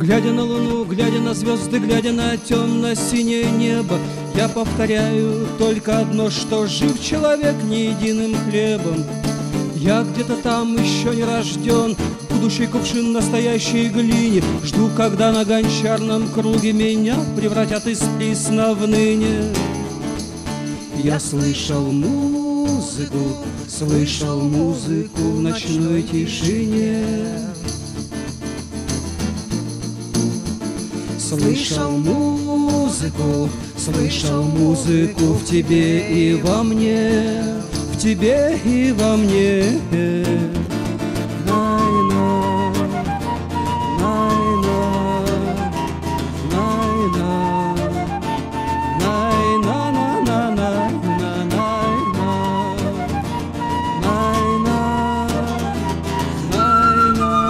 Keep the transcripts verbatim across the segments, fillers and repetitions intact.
Глядя на луну, глядя на звезды, глядя на темно-синее небо, я повторяю только одно, что жив человек не единым хлебом. Я где-то там еще не рожден, будущий кувшин настоящей глине. Жду, когда на гончарном круге меня превратят из плисна в ныне. Я слышал музыку, слышал музыку в ночной тишине. Слышал музыку, слышал музыку в тебе и во мне, в тебе и во мне. Найна, найна, найна, найна, на, на, на, на, найна, найна, найна.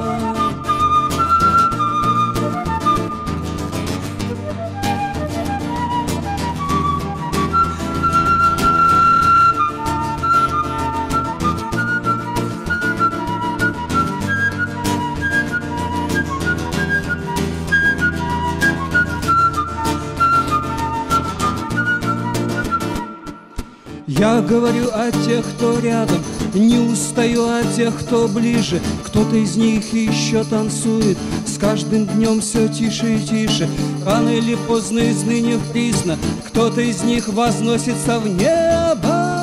Я говорю о тех, кто рядом, не устаю от тех, кто ближе. Кто-то из них еще танцует, с каждым днем все тише и тише. Рано или поздно изныне присно, кто-то из них возносится в небо.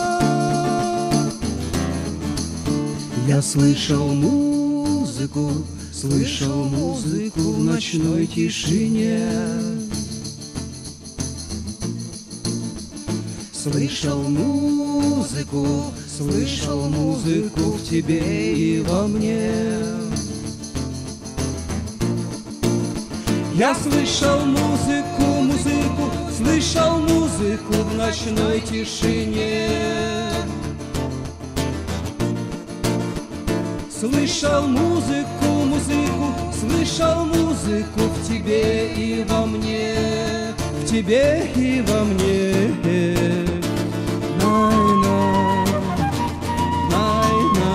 Я слышал музыку, слышал музыку в ночной тишине. Слышал музыку, слышал музыку в тебе и во мне. Я слышал музыку, музыку, слышал музыку в ночной тишине. Слышал музыку, музыку, слышал музыку в тебе и во мне, в тебе и во мне. Найна, найна,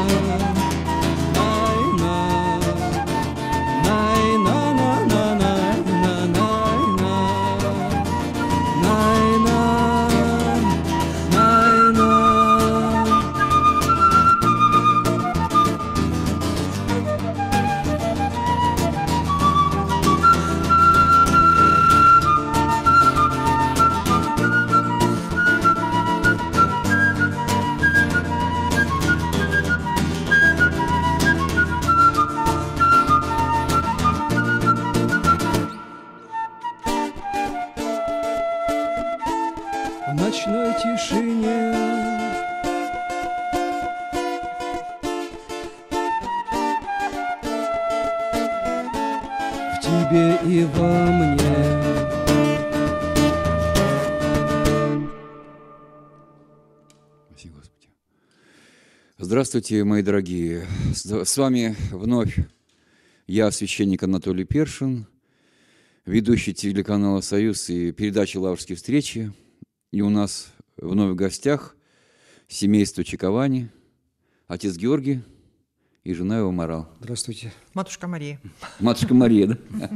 найна, найна, на, на, на, на, найна, найна, найна. В ночной тишине в тебе и во мне. Спасибо, Господи. Здравствуйте, мои дорогие. С вами вновь я, священник Анатолий Першин, ведущий телеканала «Союз» и передачи «Лаврские встречи». И у нас вновь в гостях семейство Чиковани, отец Георгий и жена его Марал. Здравствуйте. Матушка Мария. Матушка Мария, да?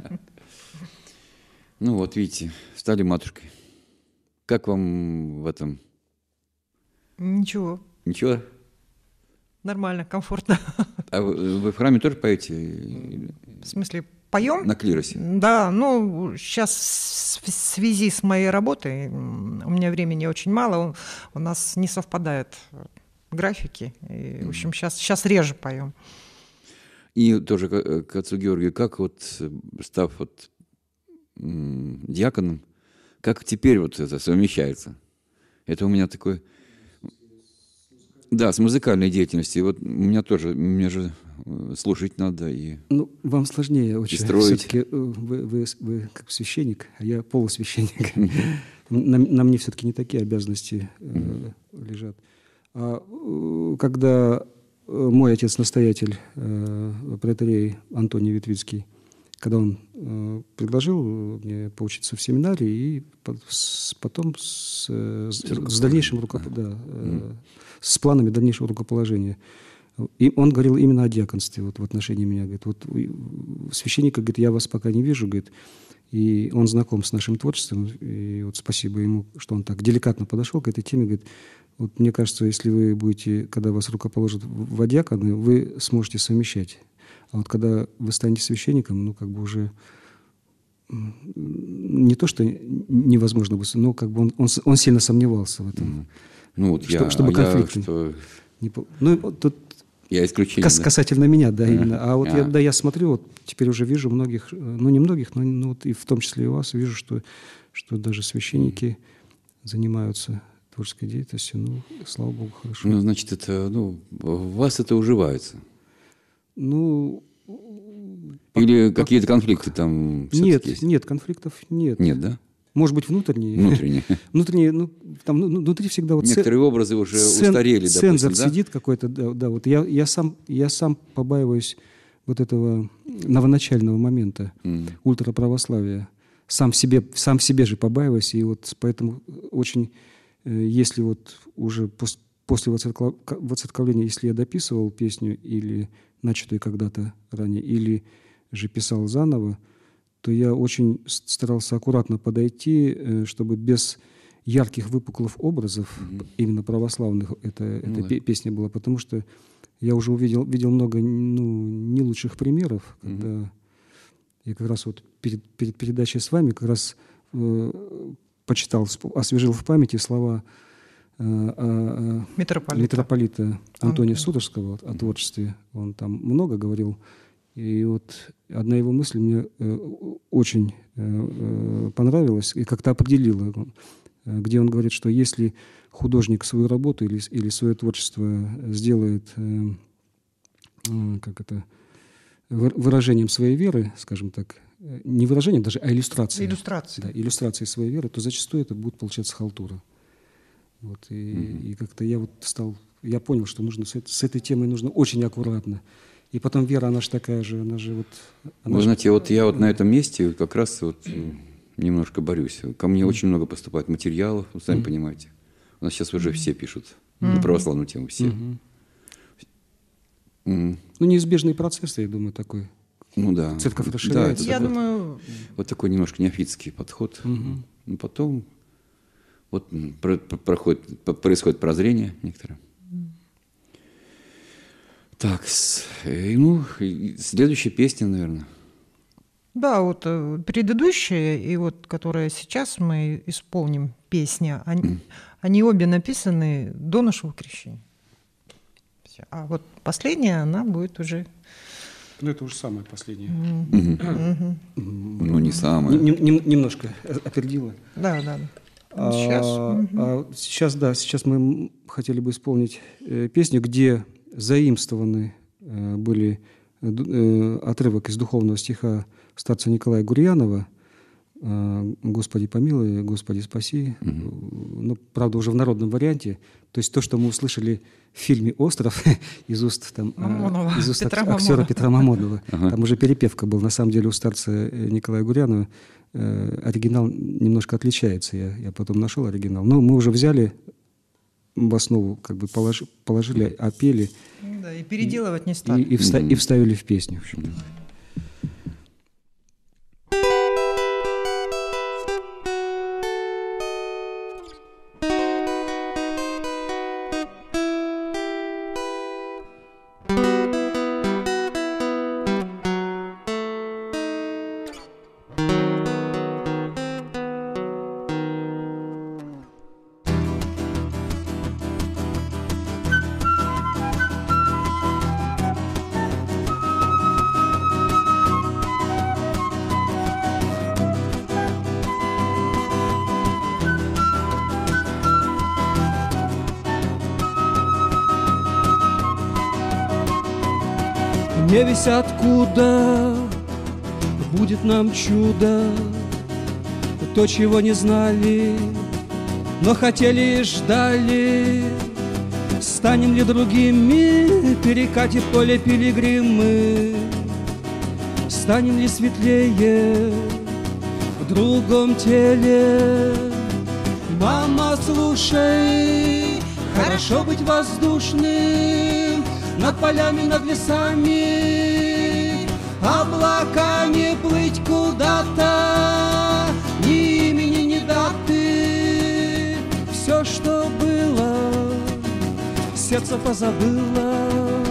Ну вот, видите, стали матушкой. Как вам в этом? Ничего. Ничего? Нормально, комфортно. А вы, вы в храме тоже поете? В смысле, поем? На клиросе? Да, ну, сейчас в связи с моей работой, у меня времени очень мало, у нас не совпадают графики. И, в общем, сейчас, сейчас реже поем. И тоже к, к отцу Георгию, как вот, став вот м, диаконом, как теперь вот это совмещается? Это у меня такой... Да, с музыкальной деятельностью. Вот у меня тоже, мне же слушать надо и Ну, вам сложнее очень. строить. Все-таки вы, вы, вы как священник, а я полусвященник. На, на мне все-таки не такие обязанности э, лежат. А э, когда мой отец-настоятель, э, протоиерей Антоний Ветвицкий, когда он э, предложил мне поучиться в семинарии и по, с, потом с, с, с дальнейшим рукоп... да, э, с планами дальнейшего рукоположения, И он говорил именно о диаконстве вот, в отношении меня. Говорит, вот священника, говорит, я вас пока не вижу, говорит, и он знаком с нашим творчеством, и вот спасибо ему, что он так деликатно подошел к этой теме, говорит, вот мне кажется, если вы будете, когда вас рукоположат в диаконы, вы сможете совмещать. А вот когда вы станете священником, ну, как бы уже не то, что невозможно будет, но как бы он, он, он сильно сомневался в этом. Mm. Ну, вот что, я, чтобы конфликт. Я, что... не, ну, тут я исключение. Кас, да? Касательно меня, да, а, именно. А вот а. Я, да, я смотрю, вот теперь уже вижу многих, ну, не многих, но ну, вот и в том числе и вас, вижу, что, что даже священники mm. занимаются творческой деятельностью. Ну, слава Богу, хорошо. Ну, значит, это, ну, в вас это уживается. Ну... Или как, какие-то конфликты там нет, есть? Нет, конфликтов нет. Нет, да? Может быть, внутренние. Внутренние. Внутренние, ну, там, ну, внутри всегда вот... Некоторые образы уже цен, устарели, цензор допустим, да? сидит какой-то, да, да вот я, я, сам, я сам побаиваюсь вот этого новоначального момента mm. ультраправославия. Сам себе, сам в себе же побаиваюсь, и вот поэтому очень, если вот уже пос, после воцерковления, если я дописывал песню или начатую когда-то ранее, или же писал заново, то я очень старался аккуратно подойти, чтобы без ярких выпуклых образов, mm-hmm. именно православных, это, ну, эта да. песня была, потому что я уже увидел видел много ну, не лучших примеров, когда mm-hmm. я как раз вот перед, перед передачей с вами как раз э, почитал, освежил в памяти слова э, э, митрополита, митрополита Антония Антон. Суторского о творчестве. Он там много говорил. И вот одна его мысль мне э, очень э, понравилась и как-то определила, э, где он говорит, что если художник свою работу или, или свое творчество сделает э, э, как это, выражением своей веры, скажем так, не выражением даже, а иллюстрацией. Иллюстрацией. Да, иллюстрацией своей веры, то зачастую это будет получаться халтура. Вот, и, mm-hmm. и как-то я вот стал, я понял, что нужно с, с этой темой нужно очень аккуратно. И потом вера, она же такая же, она же вот... Она Вы же... знаете, вот я вот на этом месте как раз вот немножко борюсь. Ко мне mm. очень много поступает материалов, вы сами mm. понимаете. У нас сейчас уже mm. все пишут mm. на православную тему, все. Mm-hmm. Mm. Ну, неизбежный процесс, я думаю, такой. Ну да. Церковь расширяется. Да, я такой, думаю... Вот такой немножко неофитский подход. Mm-hmm. Ну, потом вот про- про- проходит, происходит прозрение некоторое. Так, ну, следующая песня, наверное. Да, вот предыдущая и вот, которая сейчас мы исполним, песня, они, mm. они обе написаны до нашего крещения. А вот последняя, она будет уже... Ну, это уже самая последняя. Mm-hmm. Mm-hmm. Mm-hmm. Ну, не самая. Нем, нем, немножко опередила. Да, да. А, сейчас. Mm-hmm. А, сейчас, да, сейчас мы хотели бы исполнить э, песню, где заимствованы э, были э, отрывок из духовного стиха старца Николая Гурьянова э, «Господи помилуй, Господи спаси». Mm-hmm. Ну, правда, уже в народном варианте. То есть то, что мы услышали в фильме «Остров» из уст, там, э, из уст Петра актера Мамонова. Петра Мамонова. Ага. Там уже перепевка была. На самом деле у старца Николая Гурьянова э, оригинал немножко отличается. Я, я потом нашел оригинал. Но мы уже взяли в основу, как бы положи, положили, опели. Да, и переделывать не стали. И, и, вста, mm-hmm. и вставили в песню. В общем. Не весь откуда будет нам чудо, то, чего не знали, но хотели и ждали. Станем ли другими, перекати поле пилигримы? Станем ли светлее в другом теле? Мама, слушай, хорошо быть воздушным, над полями, над лесами, облаками плыть куда-то, ни имени, ни даты. Все, что было, сердце позабыло.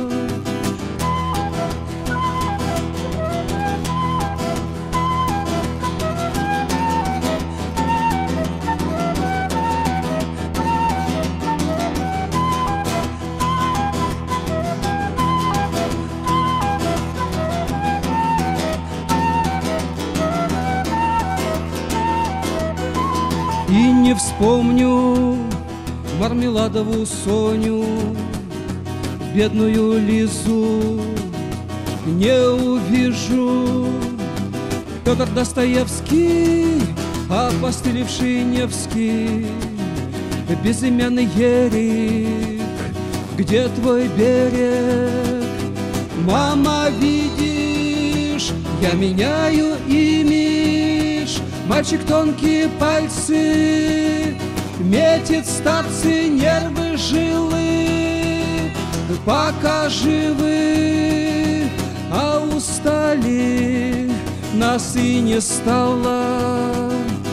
И не вспомню Мармеладову Соню, бедную Лизу, не увижу Петр Достоевский, опостылевший Невский, безымянный Ерик, где твой берег? Мама, видишь, я меняю имидж. Мальчик тонкие пальцы, метит старцы, нервы, жилы. Пока живы, а устали, нас и не стало.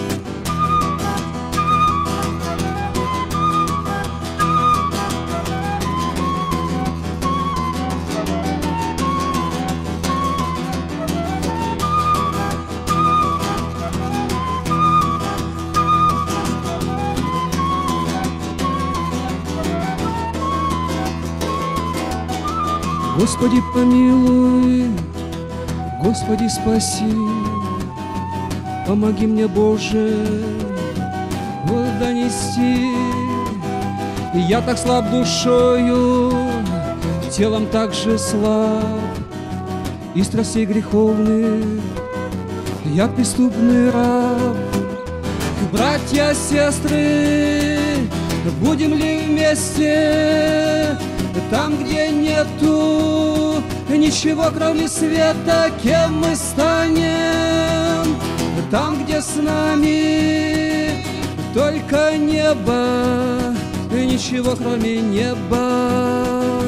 Господи, помилуй, Господи, спаси, помоги мне, Боже, вот донести. Я так слаб душою, телом так же слаб, и страстей греховных я преступный раб. Братья, сестры, будем ли вместе там, где нету ничего, кроме света? Кем мы станем там, где с нами только небо, ничего, кроме неба?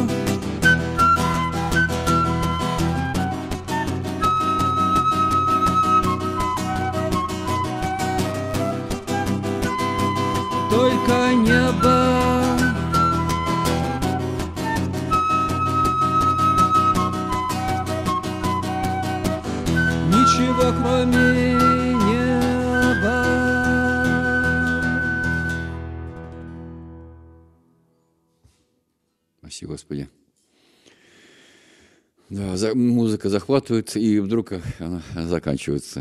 Только небо. Ничего, кроме неба. Спасибо, Господи. Да, за, музыка захватывает, и вдруг она заканчивается.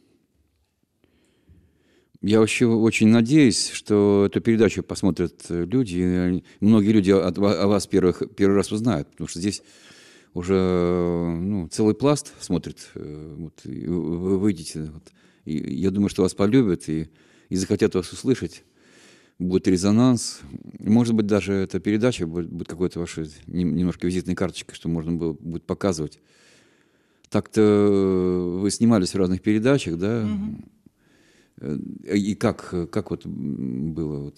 Я вообще очень надеюсь, что эту передачу посмотрят люди. Многие люди о, о вас первых, первый раз узнают, потому что здесь уже ну, целый пласт смотрит. Вот, и вы выйдете. Вот, и я думаю, что вас полюбят и, и захотят вас услышать. Будет резонанс. Может быть, даже эта передача будет, будет какой-то вашей немножко визитной карточкой, что можно было, будет показывать. Так-то вы снимались в разных передачах, да? Mm-hmm. И как, как вот было? Вот?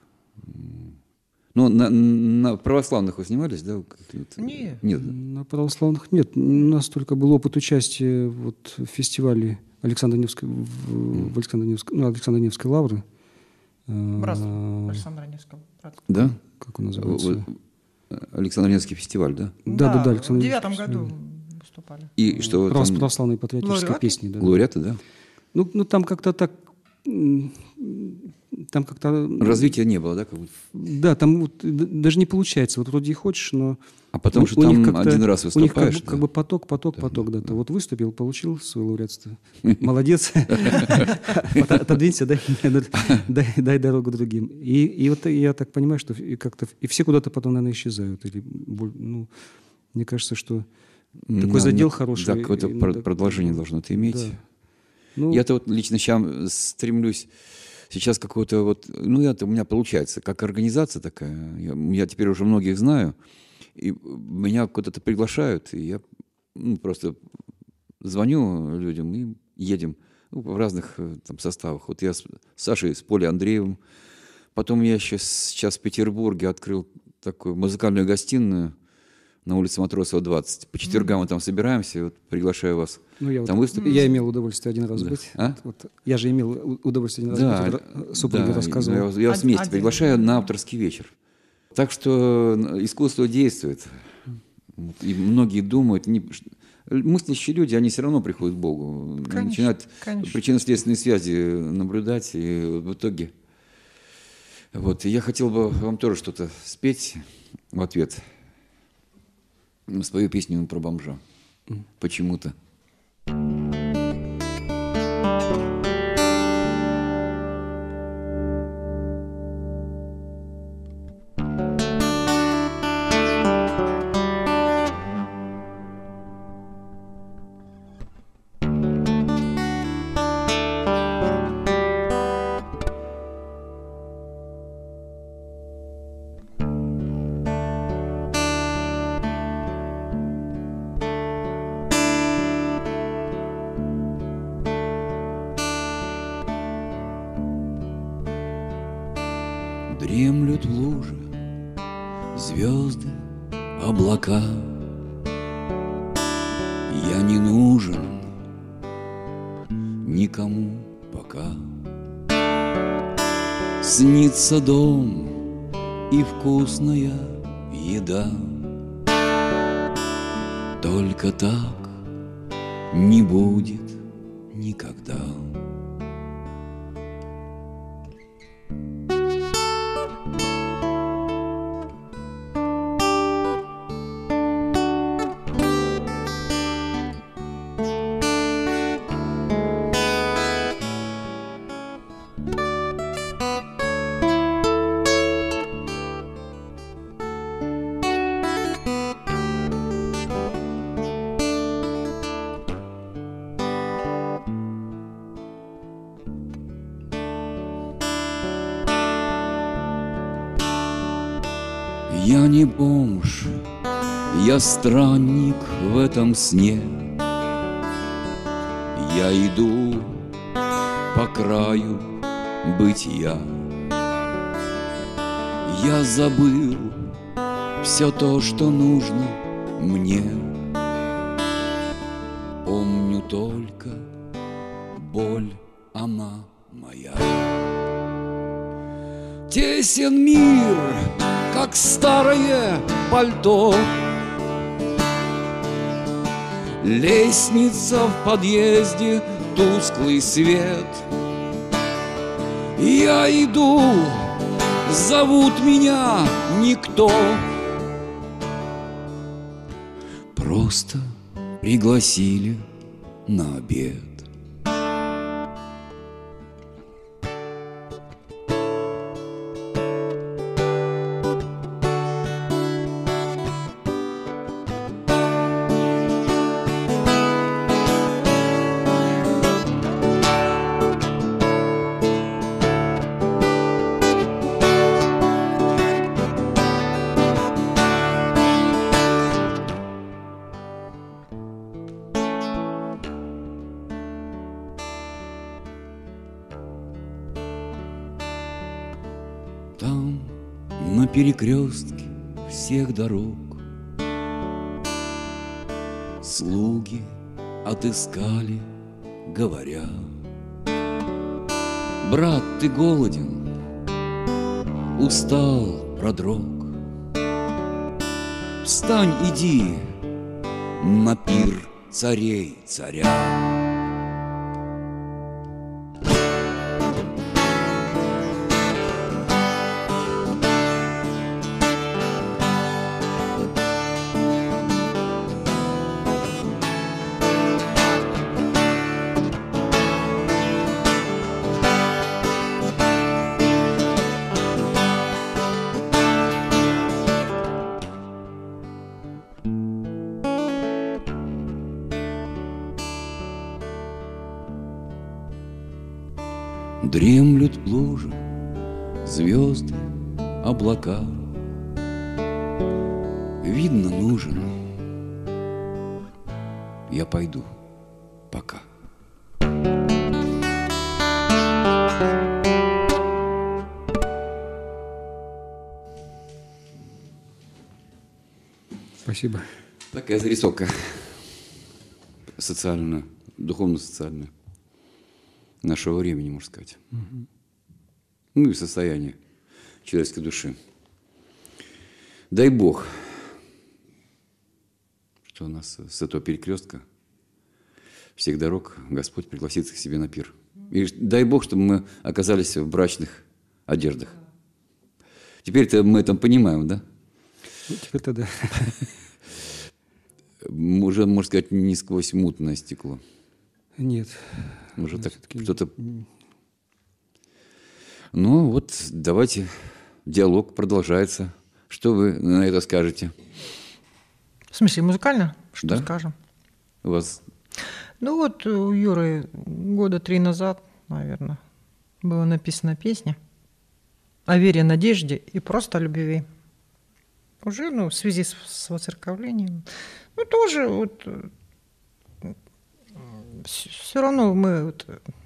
Ну, на, на православных вы снимались, да? Нет. Нет. На православных нет. У нас только был опыт участия вот, в фестивале Александра Невской, в, в Александра Невской, ну, Александра Невской лавры. Братство Александра Невского. Да? Как он называется? Александр Невский фестиваль, да? Да, да, да. В девятом году выступали. И что Право, там... Православные патриотические Лауреаты? песни. Да. Лауреаты, да? Ну, ну, там как-то так... Там как-то... Развития не было, да? Как бы? Да, там вот, даже не получается. Вот вроде и хочешь, но... А потому что там один раз выступаешь. У них как, да? бы, как бы поток, поток, да, поток. Да. Да. Вот выступил, получил свое лауреатство. Молодец. Отодвинься, дай дорогу другим. И вот я так понимаю, что как-то... И все куда-то потом, наверное, исчезают. Ну, мне кажется, что такой задел хороший. Да, какое-то продолжение должно это иметь. Я-то вот лично сейчас стремлюсь сейчас какого-то вот, ну, это у меня получается, как организация такая, я, я теперь уже многих знаю, и меня куда-то приглашают, и я ну, просто звоню людям и едем ну, в разных там составах. Вот я с Сашей, с Полей Андреевым, потом я сейчас, сейчас в Петербурге открыл такую музыкальную гостиную на улице Матросова, двадцать. По четвергам мы там собираемся, вот, приглашаю вас Ну, я, там вот, выступить. я имел удовольствие один раз Да. быть. А? Вот, я же имел у- удовольствие один раз Да, быть. Вот, супруга да, рассказывала. я вас, я вас Один- вместе один. приглашаю на авторский вечер. Так что искусство действует. И многие думают, не, мыслящие люди, они все равно приходят к Богу. Конечно, Начинают конечно. причинно-следственные связи наблюдать, и в итоге... Вот, и я хотел бы вам тоже что-то спеть в ответ. Спою песню про бомжа. Почему-то. Дремлют в луже звезды, облака. Я не нужен никому пока. Снится дом и вкусная еда. Только так не будет никогда. Я не бомж, я странник в этом сне. Я иду по краю бытия. Я забыл все то, что нужно мне. Помню только боль, она моя. Тесен мир, как старое пальто. Лестница в подъезде, тусклый свет. Я иду, зовут меня никто. Просто пригласили на обед. Там, на перекрестке всех дорог, слуги отыскали, говоря: брат, ты голоден, устал, продрог. Встань, иди на пир царей царя. Дремлют лужи, звезды, облака. Видно, нужен. Я пойду пока. Спасибо. Такая зарисовка социальная, духовно-социальная нашего времени, можно сказать. Угу. Ну и состояние человеческой души. Дай Бог, что у нас с этого перекрестка всех дорог Господь пригласит к себе на пир. И дай Бог, чтобы мы оказались в брачных одеждах. Теперь-то мы это понимаем, да? Ну, теперь-то да. Уже, можно сказать, не сквозь мутное стекло. Нет. Уже так что-то... Ну вот, давайте, диалог продолжается. Что вы на это скажете? В смысле, музыкально? Что да? скажем? У вас... Ну вот у Юры года три назад, наверное, была написана песня о вере, надежде и просто любви. Уже, ну, в связи с, с воцерковлением. Ну, тоже вот все равно мы вот,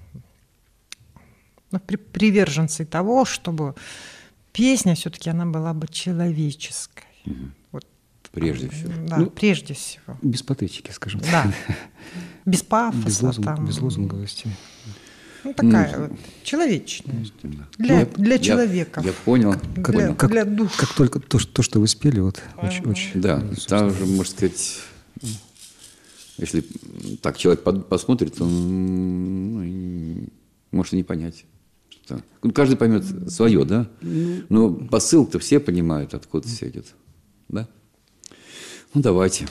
ну, при, приверженцы того, чтобы песня все-таки она была бы человеческой. Угу. Вот, прежде всего. Да, ну, прежде всего. Без патетики, скажем так. Да. Без пафоса. Без, лозунг, там. без лозунговости. Ну, такая ну, вот человечность. Да. Для, я, для человека. Я, я понял. Как, для, как, для душ. Как только то, то, что вы спели, вот ага. очень, очень... Да, там же, можно сказать, если так человек посмотрит, он ну, может и не понять. Что, ну, каждый поймет свое, да? Но посыл-то все понимают, откуда все идет. Да? Ну, давайте.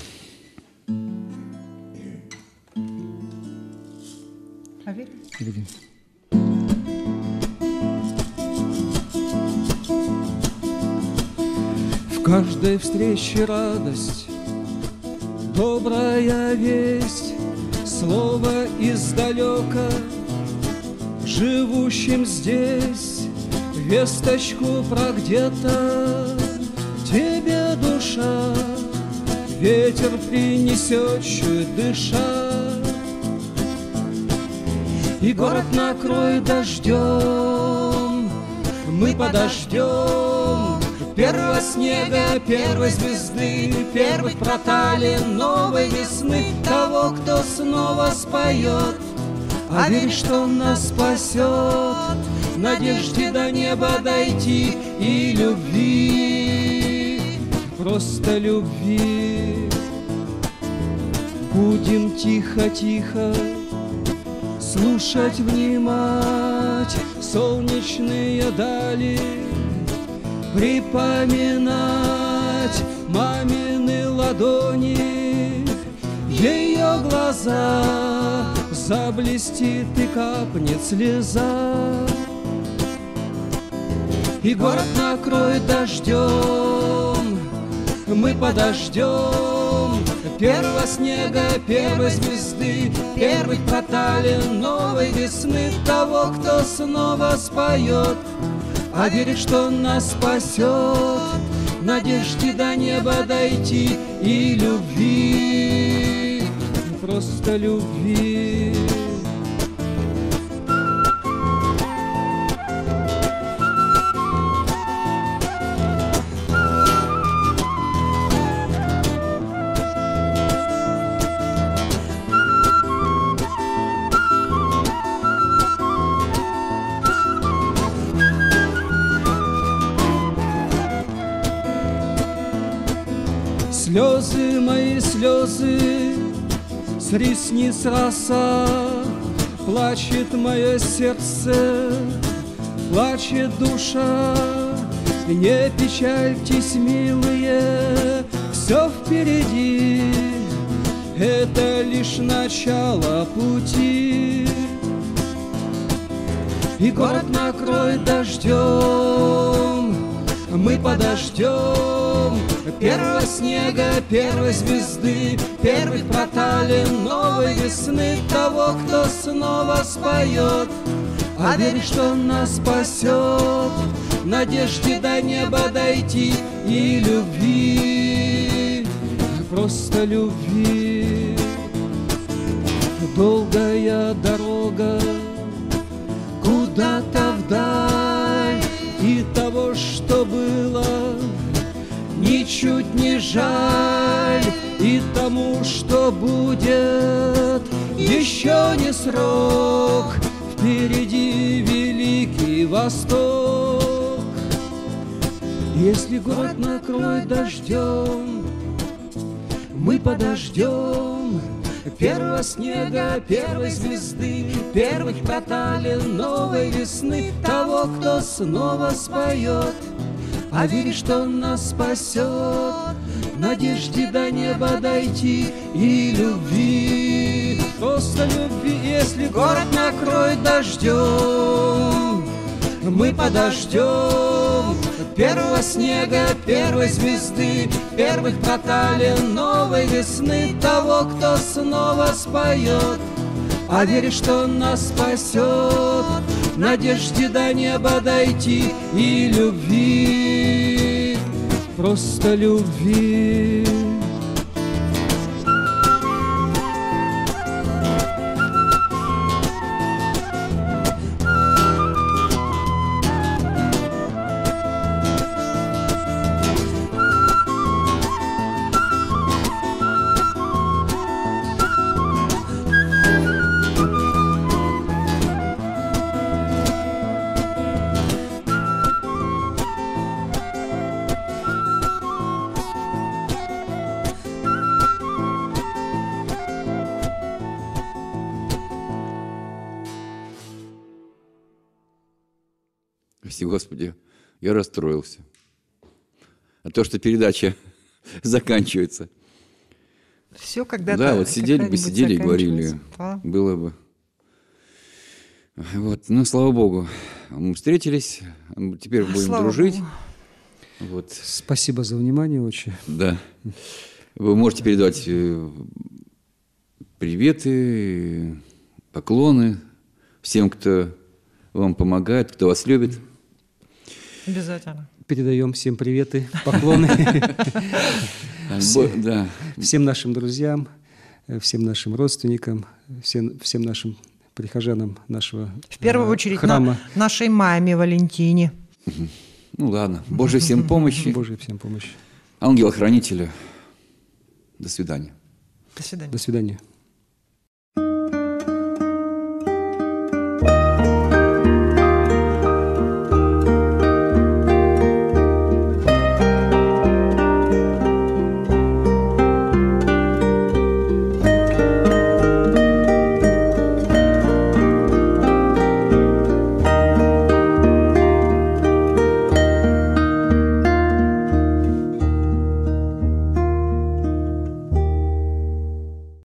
А верь? Видим. В каждой встрече радость, добрая весть, слово издалека, живущим здесь, весточку про где-то тебе душа, ветер принесет, чуть дыша. И город накроет дождем, мы подождем первого снега, первой звезды, первых проталин новой весны, того, кто снова споет, а верит, что он нас спасет, надежде до неба дойти и любви, просто любви. Будем тихо-тихо слушать, внимать солнечные дали, припоминать мамины ладони, ее глаза, заблестит и капнет слеза. И город накроет дождем, мы подождем первого снега, первой звезды, первых проталин новой весны, того, кто снова споет, а верит, что он нас спасет, надежде до неба дойти и любви, просто любви. Слезы мои, слезы, с ресниц роса, плачет мое сердце, плачет душа. Не печальтесь, милые, все впереди, это лишь начало пути. И город накроет дождем, мы подождем первого снега, первой звезды, первых проталин новой весны, того, кто снова споет, а верит, что он нас спасет, надежде до неба дойти и любви, просто любви. Долгая дорога куда-то вдаль, и того, что было, ни ничуть не жаль, и тому, что будет, еще не срок. Впереди Великий Восток. Если город накроет дождем, мы подождем первого снега, первой звезды, первых проталин новой весны, того, кто снова споет, а веришь, что он нас спасет, надежде до неба дойти и любви, просто любви. Если город накроет дождем, мы подождем первого снега, первой звезды, первых проталин новой весны, того, кто снова споет, а веришь, что он нас спасет, надежде до неба дойти и любви, просто любви. Прости, Господи, я расстроился. А то, что передача заканчивается. Все когда-то. Да, вот сидели бы, сидели и говорили, да. Было бы. Вот, ну, слава Богу, мы встретились, теперь будем Слава дружить. Богу. Вот. Спасибо за внимание, отче. Да. Вы можете передавать приветы, поклоны всем, кто вам помогает, кто вас любит. Обязательно. Передаем всем приветы, поклоны. Да. Всем нашим друзьям, всем нашим родственникам, всем, всем нашим прихожанам нашего храма. В первую очередь на нашей маме Валентине. Ну ладно. Божьей всем помощи. Божьей всем помощи. Ангела-хранителя. До свидания. До свидания. До свидания.